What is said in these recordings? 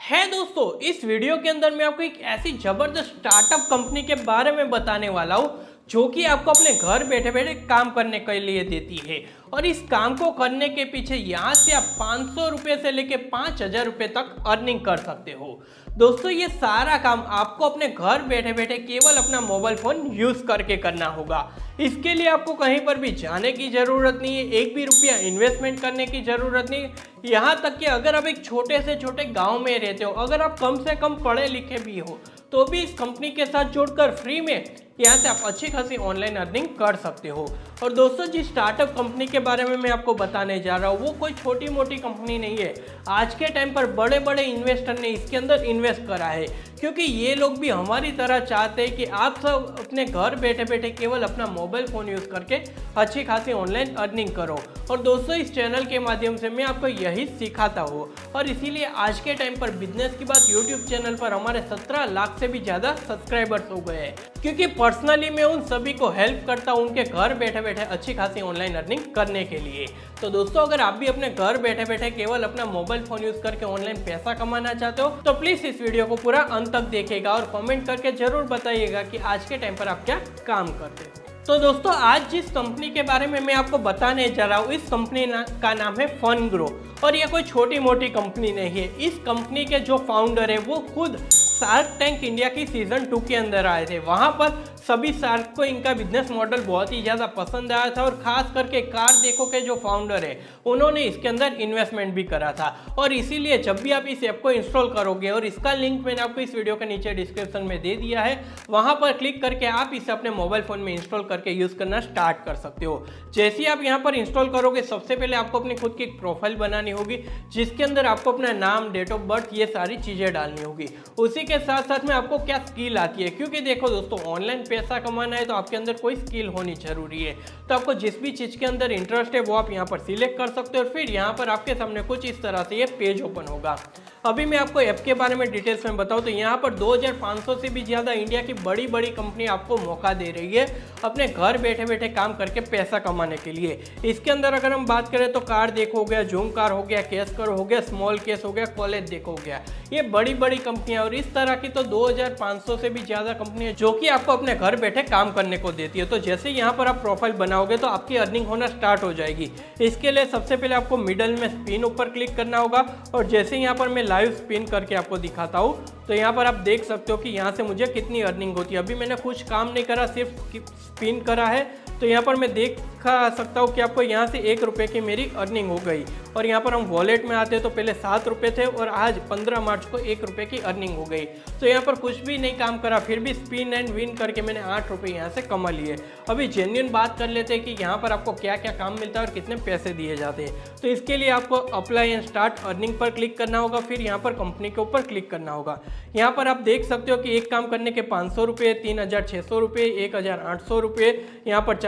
है दोस्तों, इस वीडियो के अंदर मैं आपको एक ऐसी जबरदस्त स्टार्टअप कंपनी के बारे में बताने वाला हूँ जो कि आपको अपने घर बैठे बैठे काम करने के लिए देती है। और इस काम को करने के पीछे यहाँ से आप 500 रुपये से लेके 5000 रुपये तक अर्निंग कर सकते हो। दोस्तों, ये सारा काम आपको अपने घर बैठे बैठे केवल अपना मोबाइल फोन यूज करके करना होगा। इसके लिए आपको कहीं पर भी जाने की जरूरत नहीं है, एक भी रुपया इन्वेस्टमेंट करने की जरूरत नहीं है। यहाँ तक कि अगर आप एक छोटे से छोटे गांव में रहते हो, अगर आप कम से कम पढ़े लिखे भी हो, तो भी इस कंपनी के साथ जुड़कर फ्री में यहाँ से आप अच्छी खासी ऑनलाइन अर्निंग कर सकते हो। और दोस्तों, जिस स्टार्टअप कंपनी के बारे में मैं आपको बताने जा रहा हूँ वो कोई छोटी मोटी कंपनी नहीं है। आज के टाइम पर बड़े बड़े इन्वेस्टर ने इसके अंदर इन्वेस्ट करा है, क्योंकि ये लोग भी हमारी तरह चाहते हैं कि आप सब अपने घर बैठे बैठे केवल अपना मोबाइल फ़ोन यूज़ करके अच्छी खासी ऑनलाइन अर्निंग करो। और दोस्तों, इस चैनल के माध्यम से मैं आपको यही सिखाता हूँ। और इसीलिए आज के टाइम पर बिजनेस की बात यूट्यूब चैनल पर हमारे 17 लाख से भी ज़्यादा सब्सक्राइबर्स हो गए हैं, क्योंकि पर्सनली मैं उन सभी को हेल्प करता हूँ उनके घर बैठे बैठे अच्छी खासी ऑनलाइन अर्निंग करने के लिए। तो दोस्तों, अगर आप भी अपने घर बैठे बैठे केवल अपना मोबाइल फोन यूज करके ऑनलाइन पैसा कमाना चाहते हो तो प्लीज इस वीडियो को पूरा अंत तक देखिएगा और कमेंट करके जरूर बताइएगा कि आज के टाइम पर आप क्या काम करते हो। तो दोस्तों, आज जिस कंपनी के बारे में मैं आपको बताने जा रहा हूँ, इस कंपनी का नाम है फनग्रो। और ये कोई छोटी मोटी कंपनी नहीं है। इस कंपनी के जो फाउंडर है वो खुद शार्क टैंक इंडिया की सीजन 2 के अंदर आए थे। वहां पर सभी शार्क को इनका बिजनेस मॉडल बहुत ही ज़्यादा पसंद आया था और खास करके कार देखो के जो फाउंडर है उन्होंने इसके अंदर इन्वेस्टमेंट भी करा था। और इसीलिए जब भी आप इस ऐप को इंस्टॉल करोगे, और इसका लिंक मैंने आपको इस वीडियो के नीचे डिस्क्रिप्शन में दे दिया है, वहां पर क्लिक करके आप इसे अपने मोबाइल फोन में इंस्टॉल करके यूज़ करना स्टार्ट कर सकते हो। जैसे ही आप यहाँ पर इंस्टॉल करोगे, सबसे पहले आपको अपनी खुद की एक प्रोफाइल बनानी होगी जिसके अंदर आपको अपना नाम, डेट ऑफ बर्थ, ये सारी चीज़ें डालनी होगी। उसी के साथ साथ में आपको क्या स्किल आती है, क्योंकि देखो दोस्तों, ऑनलाइन पैसा कमाना है तो आपके अंदर कोई स्किल होनी जरूरी है। तो आपको जिस भी चीज़ के अंदर इंटरेस्ट है वो आप यहाँ पर सिलेक्ट कर सकते हो और फिर यहाँ पर आपके सामने कुछ इस तरह से ये पेज ओपन होगा। अभी मैं आपको ऐप के बारे में डिटेल्स में बताऊं तो यहाँ पर 2500 से भी ज़्यादा इंडिया की बड़ी बड़ी कंपनी आपको मौका दे रही है अपने घर बैठे बैठे काम करके पैसा कमाने के लिए। इसके अंदर अगर हम बात करें तो कार देखो हो गया, जूम कार हो गया, केस कर हो गया, स्मॉल केस हो गया, कॉलेज देखो हो गया, ये बड़ी बड़ी कंपनियां। और इस तरह की तो 2500 से भी ज़्यादा कंपनियां जो कि आपको अपने घर बैठे काम करने को देती है। तो जैसे यहाँ पर आप प्रोफाइल बनाओगे तो आपकी अर्निंग होना स्टार्ट हो जाएगी। इसके लिए सबसे पहले आपको मिडल में स्पिन ऊपर क्लिक करना होगा। और जैसे यहाँ पर मैं लाइव स्पिन करके आपको दिखाता हूँ तो यहाँ पर आप देख सकते हो कि यहाँ से मुझे कितनी अर्निंग होती है। अभी मैंने कुछ काम नहीं करा, सिर्फ स्पिन करा है। तो यहाँ पर मैं देख सकता हूँ कि आपको यहाँ से 1 रुपये की मेरी अर्निंग हो गई। और यहाँ पर हम वॉलेट में आते हैं तो पहले 7 रुपये थे और आज 15 मार्च को 1 रुपये की अर्निंग हो गई। तो यहाँ पर कुछ भी नहीं काम करा, फिर भी स्पिन एंड विन करके मैंने 8 रुपये यहाँ से कमा लिए। अभी जेन्युइन बात कर लेते हैं कि यहाँ पर आपको क्या क्या काम मिलता है और कितने पैसे दिए जाते हैं। तो इसके लिए आपको अप्लाई एंड स्टार्ट अर्निंग पर क्लिक करना होगा, फिर यहाँ पर कंपनी के ऊपर क्लिक करना होगा। यहाँ पर आप देख सकते हो कि एक काम करने के 500 रुपये, 3600 रुपये, 1800 रुपये, यहाँ पर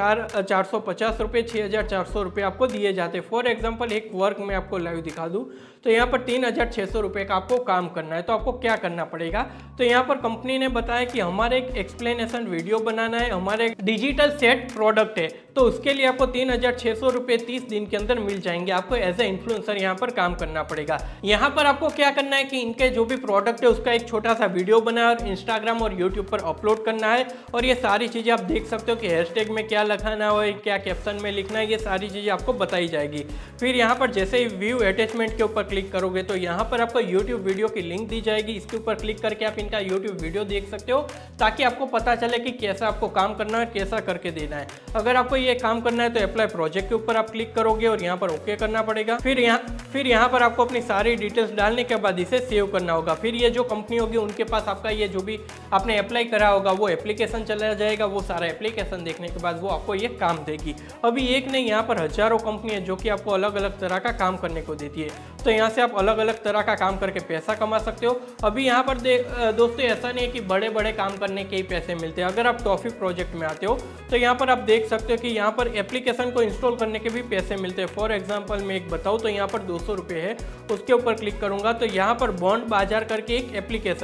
450 रुपये, 6400 रुपये आपको दिए जाते हैं। फॉर एग्जाम्पल एक वर्क में आपको लाइव दिखा दूँ तो यहाँ पर 3600 रुपये का आपको काम करना है। तो आपको क्या करना पड़ेगा, तो यहाँ पर कंपनी ने बताया कि हमारे एक एक्सप्लेनेशन वीडियो बनाना है, हमारे एक डिजिटल सेट प्रोडक्ट है, तो उसके लिए आपको 3600 रुपये 30 दिन के अंदर मिल जाएंगे। आपको एज ए इन्फ्लुएंसर यहाँ पर काम करना पड़ेगा। यहाँ पर आपको क्या करना है कि इनके जो भी प्रोडक्ट है उसका एक छोटा सा वीडियो बनाया और इंस्टाग्राम और यूट्यूब पर अपलोड करना है। और ये सारी चीज़ें आप देख सकते हो कि हैशटैग में क्या लिखाना है, क्या कैप्शन में लिखना है, ये सारी चीज़ें आपको बताई जाएगी। फिर यहाँ पर जैसे ही व्यू अटैचमेंट के ऊपर क्लिक करोगे तो यहाँ पर आपको यूट्यूब वीडियो की लिंक दी जाएगी। इसके ऊपर क्लिक करके आप इनका यूट्यूब वीडियो देख सकते हो ताकि आपको पता चले कि कैसा आपको काम करना है, कैसा करके देना है। अगर आपको ये काम करना है तो अप्लाई प्रोजेक्ट के ऊपर आप क्लिक करोगे और यहाँ पर ओके करना पड़ेगा। फिर यहाँ पर आपको अपनी सारी डिटेल्स डालने के बाद इसे सेव करना होगा। फिर ये जो कंपनी होगी उनके पास आपका ये जो भी आपने अप्लाई करा होगा वो एप्लीकेशन चला जाएगा। वो सारा एप्लीकेशन देखने के बाद वो आपको ये काम देगी। अभी एक नहीं, यहाँ पर हजारों कंपनी है जो कि आपको अलग अलग तरह का काम करने को देती है। तो यहाँ से आप अलग अलग तरह का काम करके पैसा कमा सकते हो। अभी यहाँ पर दोस्तों ऐसा नहीं है कि बड़े बड़े काम करने के ही पैसे मिलते हैं। अगर आप टॉफी प्रोजेक्ट में आते हो तो यहाँ पर आप देख सकते हो कि यहाँ पर एप्लीकेशन को इंस्टॉल करने के भी पैसे मिलते हैं। फॉर एग्जांपल मैं एक बताऊँ तो यहाँ पर 200 रुपये है, उसके ऊपर क्लिक करूँगा तो यहाँ पर बॉन्ड बाजार करके एक एप्लीकेशन है,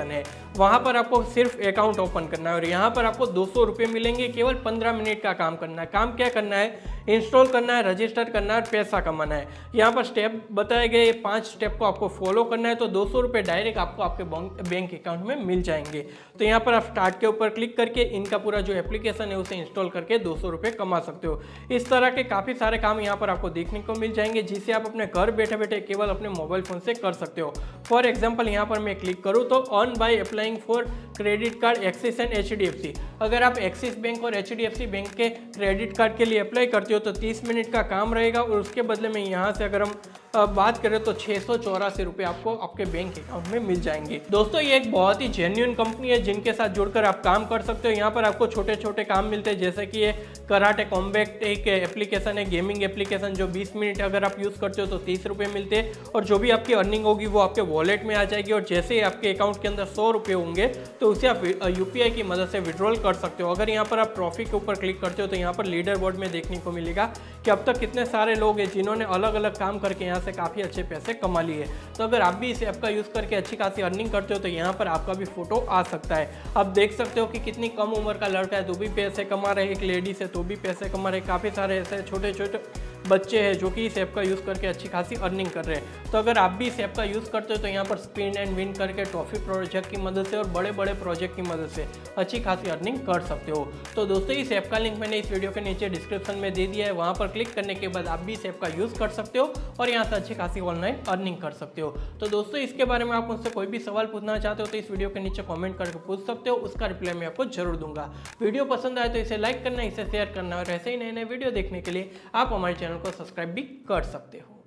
वहाँ पर आपको सिर्फ अकाउंट ओपन करना है और यहाँ पर आपको 200 रुपये मिलेंगे। केवल 15 मिनट का काम करना है। काम क्या करना है, इंस्टॉल करना है, रजिस्टर करना है और पैसा कमाना है। यहाँ पर स्टेप बताए गए 5 स्टेप को आपको फॉलो करना है तो 200 रुपये डायरेक्ट आपको आपके बैंक अकाउंट में मिल जाएंगे। तो यहाँ पर आप स्टार्ट के ऊपर क्लिक करके इनका पूरा जो एप्लीकेशन है उसे इंस्टॉल करके 200 रुपये कमा सकते हो। इस तरह के काफ़ी सारे काम यहाँ पर आपको देखने को मिल जाएंगे जिसे आप अपने घर बैठे बैठे केवल अपने मोबाइल फ़ोन से कर सकते हो। फॉर एग्जाम्पल यहाँ पर मैं क्लिक करूँ तो earn by applying for credit card Axis and HDFC। अगर आप एक्सिस बैंक और HDFC बैंक के क्रेडिट कार्ड के लिए अप्लाई करते हो तो 30 मिनट का काम रहेगा और उसके बदले में यहाँ से अगर हम बात करें तो 684 रुपये आपको आपके बैंक अकाउंट में मिल जाएंगे। दोस्तों ये एक बहुत ही जेन्युइन कंपनी है जिनके साथ जुड़कर आप काम कर सकते हो। यहाँ पर आपको छोटे छोटे काम मिलते हैं जैसे कि ये कराटे कॉम्बैट एक एप्लीकेशन है, गेमिंग एप्लीकेशन जो 20 मिनट अगर आप यूज़ करते हो तो 30 रुपये मिलते हैं और जो भी आपकी अर्निंग होगी वो आपके वॉलेट में आ जाएगी और जैसे ही आपके अकाउंट के अंदर 100 रुपये होंगे तो उसे आप UPI की मदद से विड्रॉल कर सकते हो। अगर यहाँ पर आप ट्रॉफी के ऊपर क्लिक करते हो तो यहाँ पर लीडर बोर्ड में देखने को मिलेगा कि अब तक कितने सारे लोग हैं जिन्होंने अलग अलग काम करके यहाँ से काफ़ी अच्छे पैसे कमा लिए। तो अगर आप भी इस ऐप का यूज़ करके अच्छी खासी अर्निंग करते हो तो यहाँ पर आपका भी फोटो आ सकता है। आप देख सकते हो कि कितनी कम उम्र का लड़का है तो भी पैसे कमा रहे, एक लेडीज है तो भी पैसे कमा रहे, काफ़ी सारे ऐसे छोटे छोटे बच्चे हैं जो कि इस ऐप का यूज़ करके अच्छी खासी अर्निंग कर रहे हैं। तो अगर आप भी इस ऐप का यूज़ करते हो तो यहाँ पर स्पिन एंड विन करके ट्रॉफी प्रोजेक्ट की मदद से और बड़े बड़े प्रोजेक्ट की मदद से अच्छी खासी अर्निंग कर सकते हो। तो दोस्तों इस ऐप का लिंक मैंने इस वीडियो के नीचे डिस्क्रिप्शन में दे दिया है, वहाँ पर क्लिक करने के बाद आप भी इस ऐप का यूज़ कर सकते हो और यहाँ से अच्छी खासी ऑनलाइन अर्निंग कर सकते हो। तो दोस्तों इसके बारे में आप मुझसे कोई भी सवाल पूछना चाहते हो तो इस वीडियो के नीचे कॉमेंट करके पूछ सकते हो, उसका रिप्लाई मैं आपको जरूर दूंगा। वीडियो पसंद आए तो इसे लाइक करना, इसे शेयर करना और ऐसे ही नए नए वीडियो देखने के लिए आप हमारे चैनल को सब्सक्राइब भी कर सकते हो।